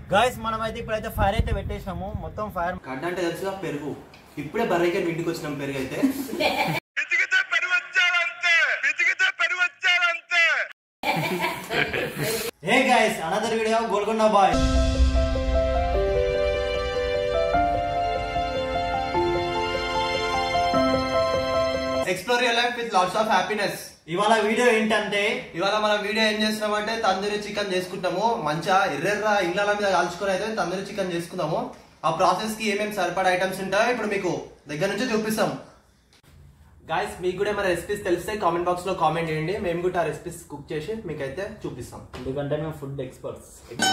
Guys మనమైతే ఇప్పుడైతే fire అయితే పెట్టేసాము. మొత్తం ఫైర్ గడ్డ అంటే తెలుసుగా పెరుగు. ఇప్పుడే బర్రెకి ఇంటికి వచ్చినాం. పెరుగు అయితే hey guys, another video Golconda boy. Explore your life with lots of happiness. ఇవాళ వీడియో ఏంటంటే, ఇవాళ మన వీడియో ఏం చేస్తున్నామంటే తందూరి చికెన్ చేసుకుంటాము. మంచిగా ఎర్రెర్ర ఇళ్ళ మీద కాల్చుకొని అయితే తందూరి చికెన్ చేసుకుందాము. ఆ ప్రాసెస్ కి ఏమేమి సరిపడా ఐటమ్స్ ఉంటాయో ఇప్పుడు మీకు దగ్గర నుంచి చూపిస్తాం. గాయస్, మీకు కూడా మన రెసిపీస్ తెలిస్తే కామెంట్ బాక్స్ లో కామెంట్ చేయండి. మేము కూడా ఆ రెసిపీస్ కుక్ చేసి మీకైతే చూపిస్తాం. ఎందుకంటే మేము ఫుడ్ ఎక్స్పర్ట్స్.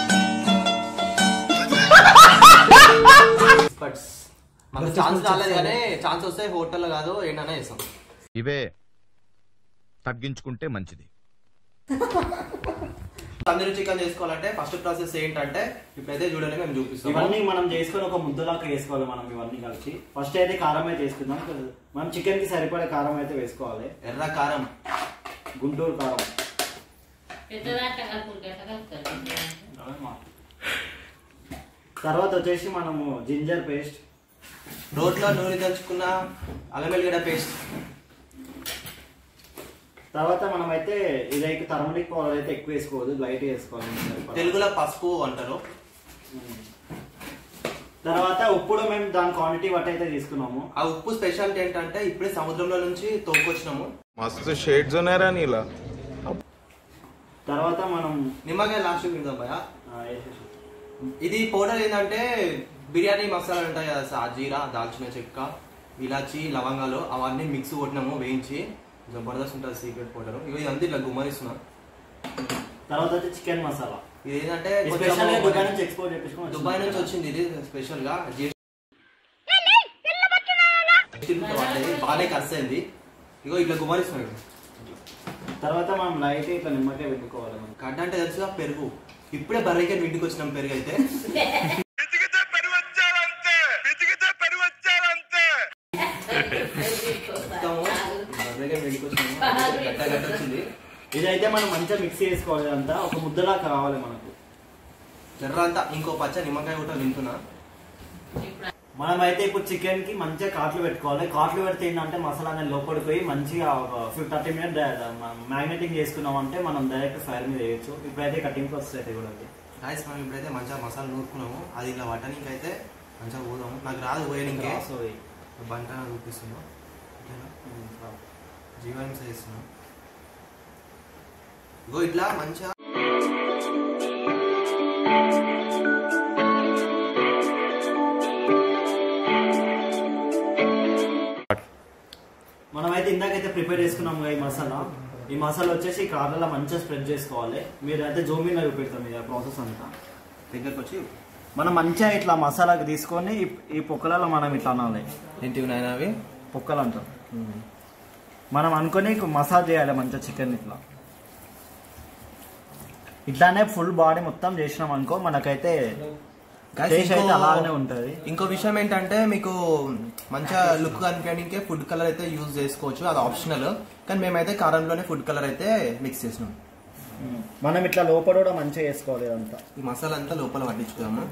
మనకు ఛాన్స్ రాలేదు కానీ ఛాన్స్ వస్తే హోటల్లో కాదు ఏంటన్నా చేస్తాం. ఇవే తగ్గించుకుంటే మంచిది. తందూరి చికెన్ చేసుకోవాలంటే ఫస్ట్ ప్రాసెస్ ఏంటంటే ఇప్పుడైతే చూడండి మేము చూపిస్తాం. ఇవన్నీ మనం చేసుకొని ఒక ముద్దలాగా వేసుకోవాలి. మనం ఇవన్నీ కలిసి ఫస్ట్ అయితే కారం అయితే వేసుకుందాం. మనం చికెన్ కి సరిపడే కారం అయితే వేసుకోవాలి. ఎర్ర కారం, గుంటూరు కారం, తర్వాత వచ్చేసి మనము జింజర్ పేస్ట్, రోట్లో నూనె దంచుకున్న అల్లం వెల్లిగడ్డ పేస్ట్, తర్వాత మనం అయితే ఇదైతే టర్మరిక్ పౌడర్ అయితే ఎక్కువ వేసుకోవద్దు, లైట్ వేసుకోవాలి. తెలుగులో పసుపు అంటారు. తర్వాత ఉప్పుడు మేము దాని క్వాంటిటీ బట్టి అయితే తీసుకున్నాము. ఆ ఉప్పు స్పెషాలిటీ ఏంటంటే ఇప్పుడే సముద్రంలో నుంచి తోకొచ్చినాము. మస్తు షేడ్స్ ఉన్నారా నీలా. తర్వాత మనం నిమ్మకాయ లాస్ట్ విందాం భయ. ఇది పౌడర్ ఏంటంటే బిర్యానీ మసాలాలు ఉంటాయి కదా, సాజీరా, దాల్చిన చెక్క, ఇలాచి, లవంగాలు అవన్నీ మిక్స్ కొట్టినాము వేయించి. జబర్దస్త్ ఉంటుంది సీక్రెట్ పౌడర్. ఇవి అంతా ఇట్లా గుమ్మరిస్తున్నా. తర్వాత వచ్చి చికెన్ మసాలా. ఇది ఏంటంటే దుబాయ్ నుంచి వచ్చింది. ఇది స్పెషల్ గా బాగానే కరిసింది. ఇగో ఇట్లా గుమ్మరిస్తున్నాడు. తర్వాత మనం లైట్ ఇట్లా నిమ్మకాయ పెట్టుకోవాలి. గడ్డ అంటే తెలుసుగా పెరుగు. ఇప్పుడే బర్రెకి ఇంటికి వచ్చినాం. పెరుగు అయితే ఇదైతే మనం మంచిగా మిక్స్ చేసుకోవాలి. అంతా ఒక ముద్దలా కావాలి మనకు. జర్ర అంతా ఇంకో పచ్చ నిమ్మకాయ కూడా తింటున్నా. మనం అయితే ఇప్పుడు చికెన్ కి మంచిగా కాట్లు పెట్టుకోవాలి. కాట్లు పెడితే ఏంటంటే మసాలా అనేది లోపలికి పోయి మంచిగా 30 మినిట్స్ మ్యాగ్నెటింగ్ చేసుకున్నాం అంటే మనం డైరెక్ట్ ఫైర్ మీద వేయచ్చు. ఇప్పుడైతే కటింగ్ ప్రాసెస్ అయితే కూడా గాయ్స్, మనం ఇప్పుడైతే మంచిగా మసాలా నూరుకున్నాము. అది ఇలా వటానికి అయితే మంచిగా పోదాము. నాకు రాదు పోయనికే. బంట చూపిస్తున్నాం. జీవాహింస చేస్తున్నాం. ఇగో ఇట్లా మంచిగా మనమైతే ఇందాకైతే ప్రిపేర్ చేసుకున్నాము ఈ మసాలా. ఈ మసాలా వచ్చేసి కార్లలో మంచిగా స్ప్రెడ్ చేసుకోవాలి. మీరు అయితే జూమింగ్ చూపెడతాం ఈ ప్రాసెస్ అంతా. దగ్గరకు వచ్చి మనం మంచిగా ఇట్లా మసాలాకి తీసుకొని ఈ పొక్కలలో మనం ఇట్లా అనాలి. ఏంటివి నాయన అవి? పొక్కలు అంటాం. మనం అనుకొని మసాజ్ చేయాలి మంచిగా చికెన్. ఇట్లానే ఫుల్ బాడీ మొత్తం చేసినాం అనుకో మనకైతే అలానే ఉంటది. ఇంకో విషయం ఏంటంటే మీకు మంచిగా లుక్ కనిపించడానికి ఫుడ్ కలర్ అయితే యూజ్ చేసుకోవచ్చు. అది ఆప్షనల్. కానీ మేమైతే కారంలోనే ఫుడ్ కలర్ అయితే మిక్స్ చేసినాం. మనం ఇట్లా లోపల కూడా మంచిగా వేసుకోవాలి. అంతా ఈ మసాలా అంతా లోపల పట్టించుకుందాము.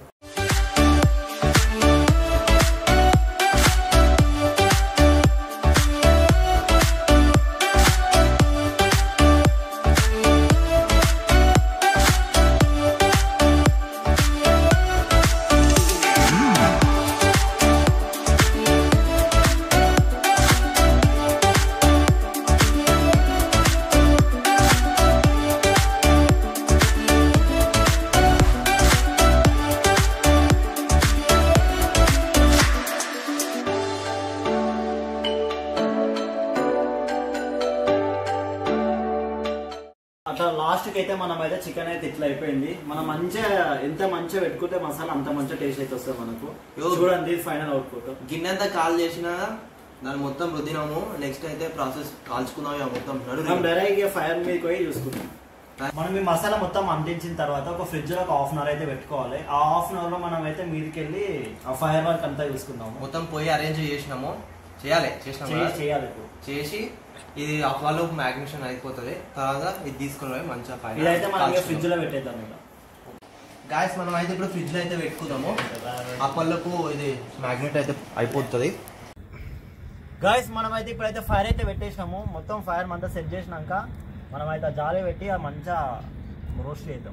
అట్లా లాస్ట్ కి అయితే మనం అయితే చికెన్ అయితే ఇట్లా అయిపోయింది. మనం మంచిగా ఎంత మంచిగా పెట్టుకుంటే మసాలా అంత మంచిగా టేస్ట్ అయితే వస్తుంది మనకు. చూడండి ఫైనల్ అవుట్పుట్. గిన్నెంతా కాల్ చేసినా దాన్ని మొత్తం రుద్దినాము. నెక్స్ట్ అయితే ప్రాసెస్ కాల్చుకున్నాం మొత్తం. డైరెక్ట్ ఫైర్ మీద పోయి చూసుకుంటాం. మనం ఈ మసాలా మొత్తం అంటించిన తర్వాత ఒక ఫ్రిడ్జ్ లో ఒక హాఫ్ అన్ అవర్ అయితే పెట్టుకోవాలి. ఆ హాఫ్ అన్ అవర్ లో మనం అయితే మీదకి వెళ్ళి ఆ ఫైర్ వర్క్ అంతా చూసుకుందాము. మొత్తం పోయి అరేంజ్ చేసినాము. చేయాలి చేసి ఇది అప్వాలో మ్యాగ్నేషన్ అయిపోతుంది. తర్వాత ఇది తీసుకుని మంచిగా ఇదైతే మనం ఫ్రిడ్జ్ లో పెట్టేద్దాం. గాయస్ మనం అయితే ఇప్పుడు ఫ్రిడ్జ్ లో అయితే పెట్టుకుందాము. అప్పలకు ఇది మ్యాగ్నెట్ అయితే అయిపోతుంది. గాయస్ మనం అయితే ఇప్పుడైతే ఫైర్ అయితే పెట్టేసినాము. మొత్తం ఫైర్ అంతా సెట్ చేసినాక మనం అయితే జాలి పెట్టి ఆ మంచిగా రోస్ట్ చేద్దాం.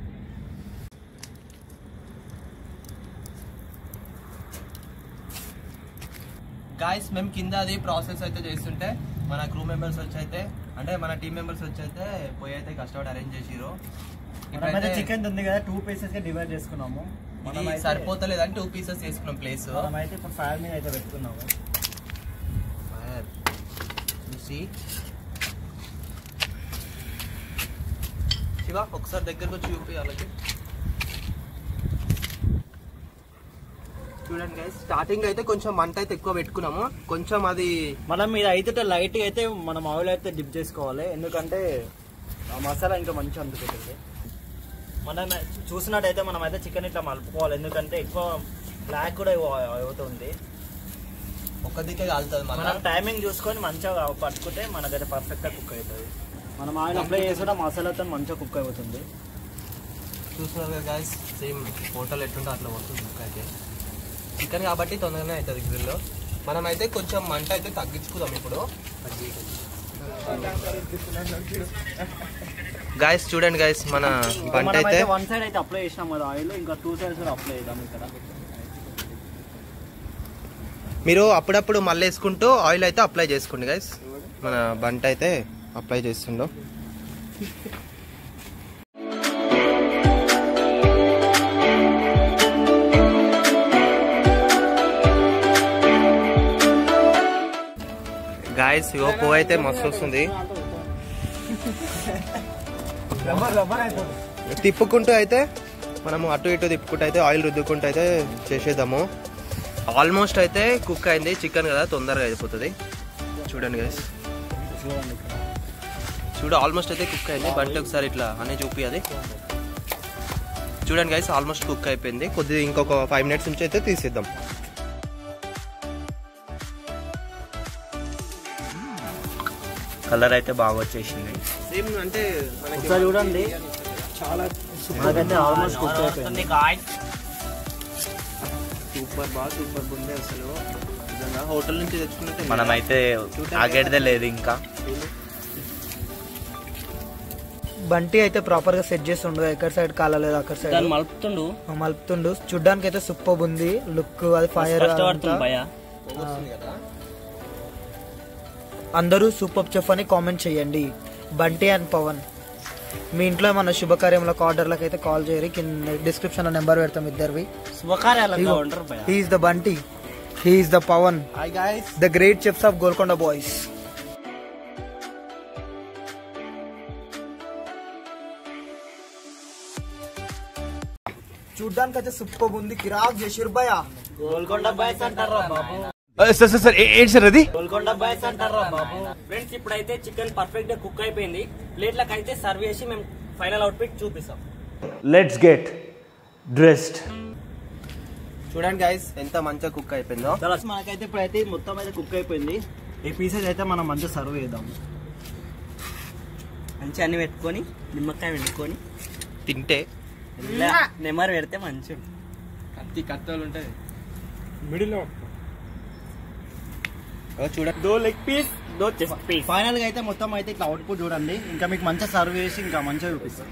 గాయస్ మేము కింద అది ప్రాసెస్ అయితే చేస్తుంటే మన క్రూ మెంబర్స్ వచ్చి అయితే అంటే మన టీమ్ మెంబర్స్ వచ్చి అయితే పోయి అయితే కష్టపడి అరేంజ్ చేసిరు. ఇప్పుడైతే చికెన్ ఉంది కదా 2 pieces గా డివైడ్ చేసుకున్నాము. మనం సరిపోతలేదని 2 pieces చేసుకున్నాం ప్లేస్. మనం అయితే ఇప్పుడు ఫైర్ మీద అయితే పెట్టుకున్నాము. ఫైర్ చూసి శివ ఒకసారి దగ్గరకు వచ్చి చూపించాలి. చూడండి గైస్ స్టార్టింగ్ అయితే కొంచెం మంట అయితే ఎక్కువ పెట్టుకున్నాము. కొంచెం అది మనం ఇది అయితే లైట్ అయితే మనం ఆయిల్ అయితే డిప్ చేసుకోవాలి. ఎందుకంటే ఆ మసాలా ఇంకా మంచిగా అందుకుంటుంది. మనం చూసినట్టయితే మనం అయితే చికెన్ ఇట్లా మలుపుకోవాలి. ఎందుకంటే ఎక్కువ బ్లాక్ కూడా అవుతుంది. ఒక దిక్కే కాలుతుంది. మనం టైమింగ్ చూసుకొని మంచిగా పట్టుకుంటే మనకైతే పర్ఫెక్ట్గా కుక్ అవుతుంది. మనం ఆయిల్ అప్లై చేసిన మసాలాతో మంచిగా కుక్ అవుతుంది. చూస్తున్నారు కదా గైస్ సేమ్ హోటల్ ఎట్లుంటే అట్లా వస్తుంది కుక్ అయితే. చికెన్ కాబట్టి తొందరగానే అవుతుంది గ్రిల్లో. మనం అయితే కొంచెం మంట అయితే తగ్గించుకుందాం ఇప్పుడు. గాయస్ చూడండి గైస్ మన బంట అయితే 1 side అయితే అప్లై చేసినాం కదా ఆయిల్, ఇంకా 2 sides కూడా అప్లై చేద్దాం. ఇక్కడ మీరు అప్పుడప్పుడు మళ్ళీ వేసుకుంటూ ఆయిల్ అయితే అప్లై చేసుకోండి గైస్. మన బంట అయితే అప్లై చేస్తుండో. గాయస్ ఇగో పువ్వు అయితే మస్తు వస్తుంది. తిప్పుకుంటూ అయితే మనము అటు ఇటు తిప్పుకుంటూ అయితే ఆయిల్ రుద్దుకుంటూ అయితే చేసేద్దాము. ఆల్మోస్ట్ అయితే కుక్ అయింది చికెన్ కదా, తొందరగా అయిపోతుంది. చూడండి గైస్ ఆల్మోస్ట్ అయితే కుక్ అయింది. బండి ఒకసారి ఇట్లా అనే చూపి అది చూడండి గైస్ ఆల్మోస్ట్ కుక్ అయిపోయింది. కొద్దిగా ఇంకొక 5 minutes నుంచి అయితే తీసేద్దాం. కలర్ అయితే బాగా వచ్చేసింది. సేమ్ అంటే ఒకసారి చూడండి చాలా ఆల్మోస్ట్ కుక్ అయిపోయింది. సూపర్ ఉంది అసలు నిజంగా. హోటల్ నుంచి తెచ్చుకున్నట్టే మనమైతే ఆగేదే లేదు. ఇంకా బంటి అయితే ప్రాపర్ గా సెట్ చేస్తుండు. ఎక్కడ సైడ్ కాలలేదు అక్కడ సైడ్ మలుపుతుండు. చూడ్డానికి అయితే సూపర్ ఉంది లుక్. అది ఫైర్ అందరూ సూపర్ చెఫ్ అని కామెంట్ చేయండి. బంటి అండ్ పవన్ మీ ఇంట్లో ఏమన్నా శుభకార్యములకు ఆర్డర్లకు అయితే కాల్ చేయరు. కింద డిస్క్రిప్షన్ లో నెంబర్ పెడతాం ఇద్దరివి. He is the Bunty, he is the Pavan, the great chefs of Golconda boys. చూడ్డానికి అయితే సూపర్ ఉంది. కిరాక్ చేసిర్ భయ. గోల్కొండ బాయ్స్ అంటారా బాబు? సార్ ఏంటి సార్ అది? గోల్కొండ బాయ్స్ అంటారా బాబు? ఫ్రెండ్స్ ఇప్పుడైతే చికెన్ పర్ఫెక్ట్ గా కుక్ అయిపోయింది. ప్లేట్లకు అయితే సర్వ్ చేసి మేము ఫైనల్ అవుట్పుట్ చూపిస్తాం. Let's get dressed. చూడండి గైస్ ఎంత మంచిగా కుక్ అయిపోయిందో. మనకైతే ఇప్పుడైతే మొత్తం అయితే కుక్ అయిపోయింది. ఈ పీసెస్ అయితే మనం మంచిగా సర్వ్ చేద్దాం. మంచిగా అన్ని పెట్టుకొని నిమ్మకాయ పెట్టుకొని తింటే నెమరు పెడితే మంచిగా కత్తలు ఉంటాయి మిడిల్ చూడండి. దో లెగ్ పీస్, దో చెస్ట్ పీస్. ఫైనల్ గా అయితే మొత్తం అయితే ఇట్లా అవుట్పుట్ చూడండి. ఇంకా మీకు మంచిగా సర్వ్ చేసి ఇంకా మంచిగా చూపిస్తాను.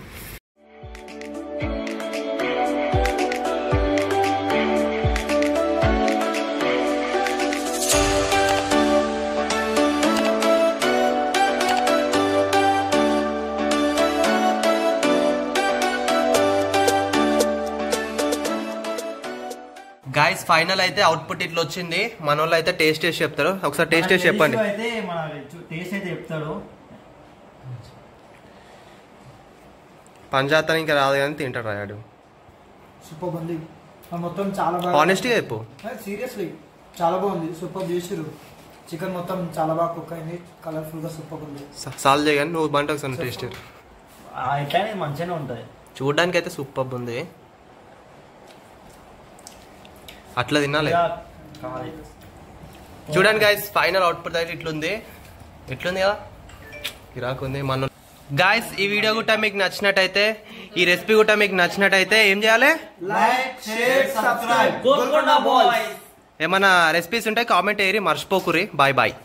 గాయస్ ఫైనల్ అయితే అవుట్పుట్ ఇట్లా వచ్చింది. మన వాళ్ళు అయితే టేస్ట్ చేసి చెప్తారు. ఒకసారి టేస్ట్ చేసి చెప్పండి. అయితే మన టేస్ట్ అయితే చెప్తాడు. పంజాతని ఇంకా రాదు కానీ తింటాడు రాయాడు. సూపర్ ఉంది మొత్తం. చాలా బాగా హానెస్ట్గా చెప్పు. సీరియస్లీ చాలా బాగుంది. సూపర్ చేసిరు. చికెన్ మొత్తం చాలా బాగా కుక్ అయింది. కలర్ఫుల్ గా సూపర్ ఉంది. సాల్వ్ చేయగానే నువ్వు బంట ఒకసారి టేస్ట్ ఇట్లానే మంచిగానే ఉంటుంది. చూడడానికి అయితే సూపర్ ఉంది. అట్లా తినాలి. చూడండి గైస్ ఫైనల్ అవుట్పుట్ అయితే ఇట్లుంది. ఎట్లుంది కదా ఇరాక్ ఉంది. మన గాయస్ ఈ వీడియో కూడా మీకు నచ్చినట్టయితే ఈ రెసిపీ కూడా మీకు నచ్చినట్టయితే ఏం చేయాలి like share subscribe Golconda boys ఏమైనా రెసిపీస్ ఉంటే కామెంట్ ఏరి మర్చిపోకురి బాయ్ బాయ్